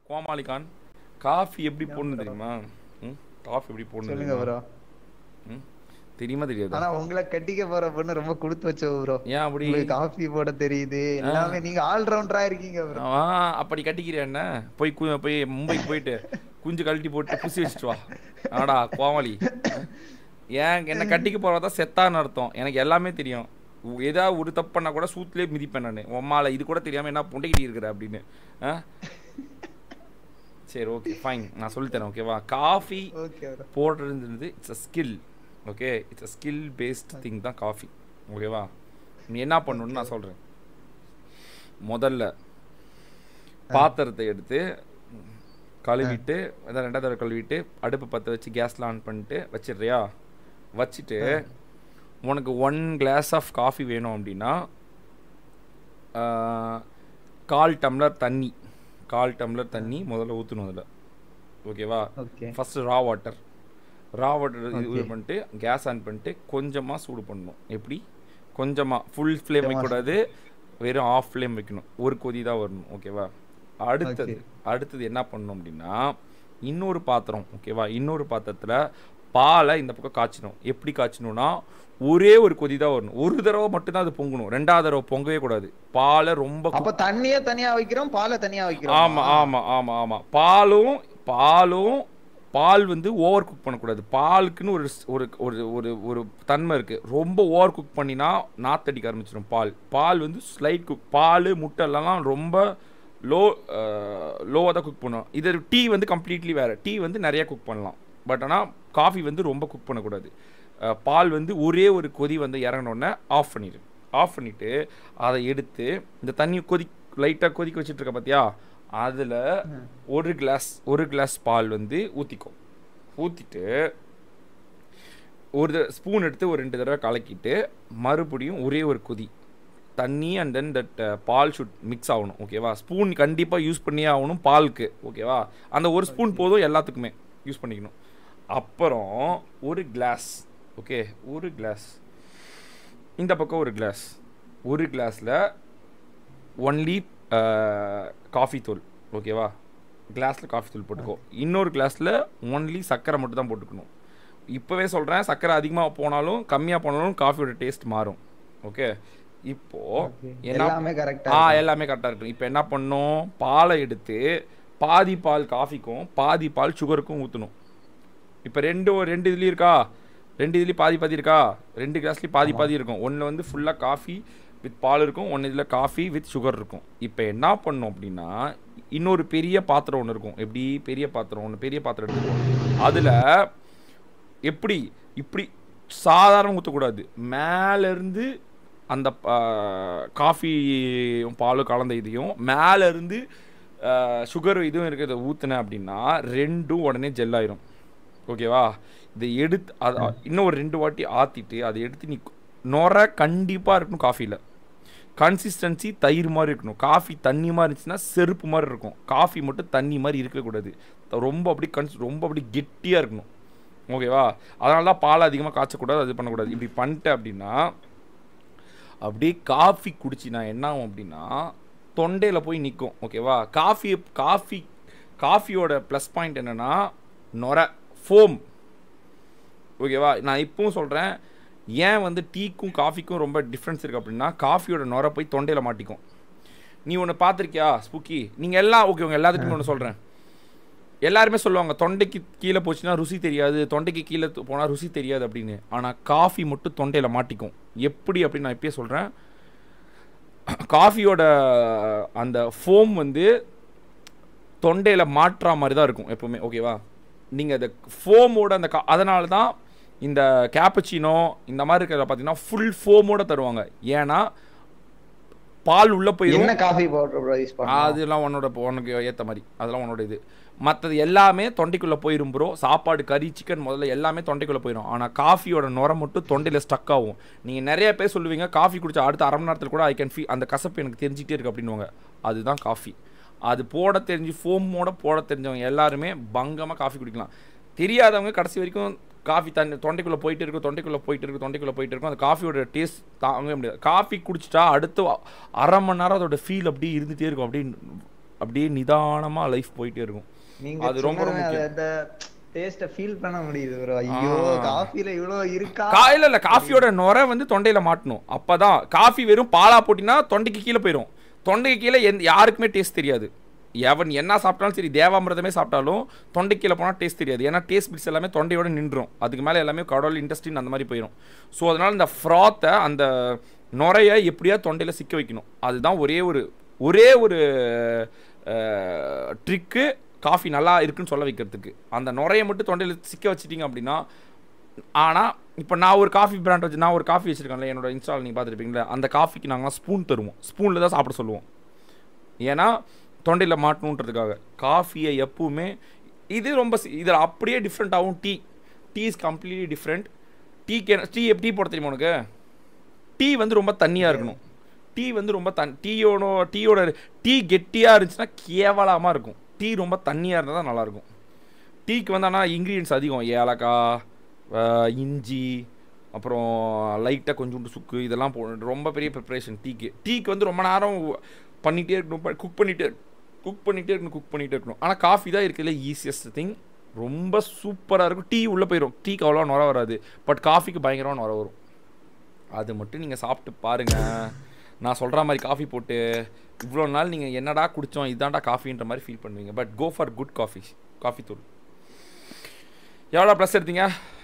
கோமாளிகான் coffee எப்படி போடணும் தெரியுமா? காஃபி எப்படி போடணும் சொல்லுங்க ப்ரோ. தெரியுமா தெரியாது? ஆனா உங்களை கட்டிக்க போற பொண்ணு ரொம்ப கொடுத்து வச்ச ப்ரோ. ஏன் அப்படி? காஃபி போட தெரியுது எல்லாமே, நீங்க ஆல்ரவுண்டரா இருக்கீங்க ப்ரோ. அப்படி கட்டிக்கிறேன் என்ன? போய் போய் மும்பைக்கு போயிட்டு குஞ்சு கழட்டி போட்டு புசி வச்சுட்டு வா. ஆடா கோமாளி. ஏன் என்ன கட்டிக்க போறதான் செத்தான்னு அர்த்தம். எனக்கு எல்லாமே தெரியும். ஏதாவது ஒரு தப்பு பண்ணா கூட சூத்துலேயே மிதிப்பேன் நான். உம்மால இது கூட தெரியாம என்ன புண்டைக்கிட்டு இருக்கிற அப்படின்னு. சரி ஓகே ஃபைன், நான் சொல்லித்தரேன் ஓகேவா? காஃபி போடுறது it's a skill. Okay, it's a skill based thing தான் காஃபி. ஓகேவா? நீ என்ன பண்ணணும்னு நான் சொல்கிறேன். முதல்ல பாத்திரத்தை எடுத்து கழுவிட்டு, அதான் 2வது தடவை கழுவிட்டு அடுப்பு பற்ற வச்சு கேஸ்லாம் ஆன் பண்ணிட்டு வச்சிடுறியா? வச்சுட்டு உனக்கு 1 கிளாஸ் ஆஃப் காஃபி வேணும் அப்படின்னா 1/4 டம்ளர் தண்ணி, 1/4 டம்ளர் தண்ணி முதல்ல ஊற்றணும் அதில். ஓகேவா? ஃபஸ்ட்டு ரா வாட்டர் இது பண்ணிட்டு கேஸ் ஆன் பண்ணிட்டு கொஞ்சமாக சூடு பண்ணணும். எப்படி? கொஞ்சமாக, ஃபுல் ஃப்ளேம் வைக்கக்கூடாது, வெறும் ஆஃப் ஃப்ளேம் வைக்கணும். ஒரு கொதி தான் வரணும். ஓகேவா? அடுத்தது என்ன பண்ணணும் அப்படின்னா இன்னொரு பாத்திரம். ஓகேவா? இன்னொரு பாத்திரத்தில் பாலை இந்த பக்கம் காய்ச்சணும். எப்படி காய்ச்சணும்னா ஒரே ஒரு கொதி தான் வரணும். ஒரு தடவை மட்டும்தான் அது பொங்கணும். 2வது தடவை பொங்கவே கூடாது. பாலை ரொம்ப தண்ணியே தனியா வைக்கிறோம், பாலை தனியா வைக்கிறோம். ஆமா ஆமா ஆமா ஆமா. பால் வந்து ஓவர் குக் பண்ணக்கூடாது. பாலுக்குன்னு ஒரு ஒரு ஒரு ஒரு தன்மை இருக்குது. ரொம்ப ஓவர் குக் பண்ணினா நாத்தடிக்க ஆரம்பிச்சிடும். பால் வந்து ஸ்லைட் குக். பால் முட்டைலாம் ரொம்ப லோவாக தான் குக் பண்ணுவோம். இது டீ வந்து கம்ப்ளீட்லி வேறு. டீ வந்து நிறைய குக் பண்ணலாம். பட் ஆனால் காஃபி வந்து ரொம்ப குக் பண்ணக்கூடாது. பால் வந்து ஒரே ஒரு கொதி வந்து இறங்கினோடனே ஆஃப் பண்ணிவிட்டு அதை எடுத்து இந்த தண்ணி லைட்டாக கொதிக்க வச்சுட்ருக்க பார்த்தியா, அதில் ஒரு கிளாஸ் பால் வந்து ஊற்றிட்டு ஒரு ஸ்பூன் எடுத்து ஒரு 2 தடவை கலக்கிட்டு மறுபடியும் ஒரே ஒரு கொதி தண்ணி அண்ட் தென் தட் பால் ஷுட் மிக்ஸ் ஆகணும். ஓகேவா? ஸ்பூன் கண்டிப்பாக யூஸ் பண்ணியே ஆகணும் பாலுக்கு. ஓகேவா? அந்த ஒரு ஸ்பூன் போதும், எல்லாத்துக்குமே யூஸ் பண்ணிக்கணும். அப்புறம் ஒரு கிளாஸ். ஓகே, ஒரு கிளாஸ் இந்த பக்கம் ஒரு கிளாஸில் ஒன்லி காஃபி தூள். ஓகேவா? கிளாஸில் காஃபி தூள் போட்டுக்கோ. இன்னொரு கிளாஸில் ஒன்லி சர்க்கரை மட்டும் தான் போட்டுக்கணும். இப்போவே சொல்கிறேன், சர்க்கரை அதிகமாக போனாலும் கம்மியாக போனாலும் காஃபியோட டேஸ்ட் மாறும். ஓகே, இப்போது எல்லாமே கரெக்டாக இருக்கும். இப்போ என்ன பண்ணணும்? பாலை எடுத்து பாதி பால் காஃபிக்கும் பாதி பால் சுகருக்கும் ஊற்றணும். இப்போ ரெண்டு இதுலேயும் இருக்கா, 2 இதுலேயும் பாதி இருக்கா, 2 கிளாஸ்லேயும் பாதி இருக்கும். ஒன்று வந்து ஃபுல்லாக காஃபி வித் பால் இருக்கும், ஒன்று இதில் காஃபி வித் சுகர் இருக்கும். இப்போ என்ன பண்ணணும் அப்படின்னா இன்னொரு பெரிய பாத்திரம் ஒன்று இருக்கும். எப்படி? பெரிய பாத்திரம் எடுத்துக்கணும். அதில் இப்படி சாதாரண ஊற்றக்கூடாது. மேலேருந்து அந்த காஃபி பாலும் கலந்த இதையும் மேலேருந்து சுகர் இதுவும் இருக்கிறத ஊற்றுனேன் அப்படின்னா 2ம் உடனே ஜெல்லாயிரும். ஓகேவா? இதை எடுத்து இன்னும் ஒரு 2 வாட்டி ஆற்றிட்டு அதை எடுத்து நீ நுரை கண்டிப்பாக இருக்கணும். காஃபியில் கன்சிஸ்டன்சி தயிர் மாதிரி இருக்கணும். காஃபி தண்ணி மாதிரி இருந்துச்சுன்னா செருப்பு மாதிரி இருக்கும். காஃபி மட்டும் தண்ணி மாதிரி இருக்கக்கூடாது. ரொம்ப அப்படி கெட்டியாக இருக்கணும். ஓகேவா? அதனால தான் பால் அதிகமாக காய்ச்சக்கூடாது, அது பண்ணக்கூடாது. இப்படி பண்ணிட்டேன் அப்படின்னா அப்படியே காஃபி குடிச்சினா என்ன ஆகும் அப்படின்னா தொண்டையில் போய் நிற்கும். ஓகேவா? காஃபியோட ப்ளஸ் பாயிண்ட் என்னென்னா நுரை, ஃபோம். ஓகேவா? நான் இப்பவும் சொல்கிறேன், ஏன் வந்து டீக்கும் காஃபிக்கும் ரொம்ப டிஃப்ரென்ஸ் இருக்குது அப்படின்னா காஃபியோட நுரை போய் தொண்டையில் மாட்டிக்கும். நீ ஒன்று பார்த்துருக்கியா ஸ்பூக்கி? நீங்கள் எல்லாம் ஓகே, உங்கள் எல்லாத்துக்குமே ஒன்று சொல்கிறேன். எல்லாருமே சொல்லுவாங்க தொண்டைக்கு கீழே போச்சுன்னா ருசி தெரியாது, தொண்டைக்கு கீழே போனால் ருசி தெரியாது அப்படின்னு. ஆனால் காஃபி மட்டும் தொண்டையில் மாட்டிக்கும். எப்படி அப்படின்னு நான் இப்பயே சொல்கிறேன். காஃபியோட அந்த ஃபோம் வந்து தொண்டையில் மாற்றா மாதிரி தான் இருக்கும் எப்போவுமே. ஓகேவா? நீங்கள் அந்த ஃபோமோட அந்த அதனால தான் இந்த கேப்பச்சினோ இந்த மாதிரி இருக்கிறத பார்த்தீங்கன்னா ஃபுல் ஃபோமோட தருவாங்க. ஏன்னா பால் உள்ளே போயிடும். அதெல்லாம் உனக்கு ஏற்ற மாதிரி, அதெல்லாம் உன்னோட இது. மற்றது எல்லாமே தொண்டைக்குள்ளே போயிடும் ப்ரோ. சாப்பாடு, கறி, சிக்கன் முதல்ல எல்லாமே தொண்டைக்குள்ளே போயிடும். ஆனால் காஃபியோட நுரை மட்டும் தொண்டையில் ஸ்டக் ஆகும். நீங்கள் நிறைய பேர் சொல்லுவீங்க காஃபி குடிச்சா அடுத்த அரை மணி நேரத்தில் கூட ஐ கேன் ஃபீல் அந்த கசப்பு எனக்கு தெரிஞ்சிட்டே இருக்குது அப்படின்வாங்க. அதுதான் காஃபி. அது போட தெரிஞ்சு ஃபோமோட போட தெரிஞ்சவங்க எல்லாருமே பங்கமாக காஃபி குடிக்கலாம். தெரியாதவங்க கடைசி வரைக்கும் காஃபி தண்ணி தொண்டைக்குள்ளே போயிட்டு இருக்கும். அந்த காஃபியோட டேஸ்ட் தாங்கவே முடியாது. காஃபி குடிச்சிட்டா அடுத்து அரை மணி நேரம் அதோட ஃபீல் அப்படியே இருந்துகிட்டே இருக்கும். அப்படியே நிதானமாக லைஃப் போயிட்டே இருக்கும். நீங்க அது ரொம்ப ரொம்ப முக்கியம். அந்த டேஸ்ட்டை ஃபீல் பண்ண முடியுது ப்ரோ. ஐயோ காஃபில இவ்வளோ இருக்கா. இல்ல காஃபியோட நுரை வந்து தொண்டையில மாட்டணும். அப்பதான் காஃபி வெறும் பாலா போட்டினா தொண்டைக்கு கீழே போயிடும். தொண்டைக்கு கீழே யாருக்குமே டேஸ்ட் தெரியாது. எவன் என்ன சாப்பிட்டாலும் சரி, தேவாமிரதமே சாப்பிட்டாலும் தொண்டை கீழே போனால் டேஸ்ட் தெரியாது. ஏன்னா டேஸ்ட் பிட்ஸ் எல்லாமே தொண்டையோட நின்றும். அதுக்கு மேலே எல்லாமே கடவுள் இன்டெஸ்டின் அந்த மாதிரி போயிடும். ஸோ அதனால் இந்த ஃப்ராத்தை அந்த நுரைய எப்படியா தொண்டையில் சிக்க வைக்கணும். அதுதான் ஒரே ஒரு ட்ரிக்கு காஃபி நல்லா இருக்குன்னு சொல்ல வைக்கிறதுக்கு. அந்த நுரையை மட்டும் தொண்டையில் சிக்க வச்சிட்டிங்க அப்படின்னா. ஆனால் இப்போ நான் ஒரு காஃபி பிராண்ட் வச்சு நான் ஒரு காஃபி வச்சுருக்கேன்ல, என்னோட இன்ஸ்டால் நீங்கள் பார்த்துருப்பீங்களா, அந்த காஃபிக்கு நாங்களாம் ஸ்பூன் தருவோம். ஸ்பூனில் தான் சாப்பிட சொல்லுவோம். ஏன்னா தொண்டையில் மாட்டணுன்றதுக்காக. காஃபியை எப்பவுமே இது ரொம்ப இதில் அப்படியே டிஃப்ரெண்ட்டாகவும் tea is completely different. Tea போட தெரியுமா உனக்கு? டீ வந்து ரொம்ப தண்ணியாக இருக்கணும். டீ வந்து ரொம்ப டீயோட கெட்டியாக இருந்துச்சுன்னா கேவலமாக இருக்கும். டீ ரொம்ப தண்ணியாக இருந்தால் தான் நல்லாயிருக்கும். டீக்கு வந்து ஆனால் இன்க்ரீடியன்ஸ் அதிகம். ஏலக்காய், இஞ்சி, அப்புறம் லைட்டாக கொஞ்சோண்டு சுக்கு, இதெல்லாம் ரொம்ப பெரிய ப்ரிப்ரேஷன் டீக்கு வந்து ரொம்ப நேரம் பண்ணிகிட்டே இருக்கணும். குக் பண்ணிகிட்டே இருக்கணும். ஆனால் காஃபி தான் இருக்கிறதுல ஈஸியஸ்ட் திங். ரொம்ப சூப்பராக இருக்கும். டீ உள்ளே போயிடும். டீக்கு அவ்வளோ நுர வராது. பட் காஃபிக்கு பயங்கரமாக நுர வரும். அது மட்டும் நீங்கள் சாப்பிட்டு பாருங்கள். நான் சொல்கிற மாதிரி காஃபி போட்டு இவ்வளோ நாள் நீங்கள் என்னடா குடித்தோம் இதாண்டா காஃபின்ற மாதிரி ஃபீல் பண்ணுவீங்க. But go for good coffee தூள். எவ்வளோ ப்ளஸ் எடுத்தீங்க?